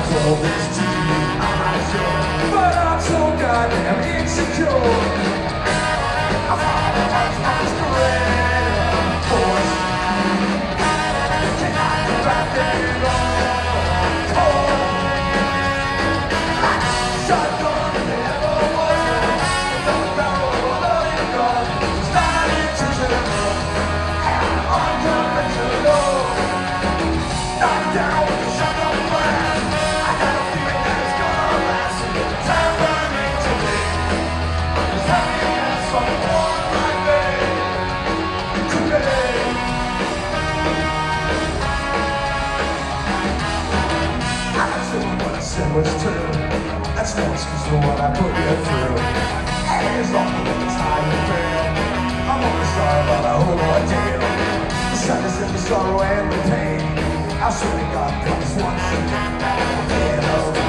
told this to you, I'm not sure, but I'm so goddamn insecure. I thought I was much greater force. Can I get back there on? Shotgun never was the barrel of a loaded gun. Started to turn up and unconventional. Knock down with the shotgun blast. I got a feeling that it's gonna last. Time burning to me. As happy as someone like me could be. I assumed what I said was true. That's no excuse for what I put you through. Hey, as long as it's how you feel, I'm only sorry about the whole ordeal. The sadness and the sorrow and the pain. I swear to God, comes once and then.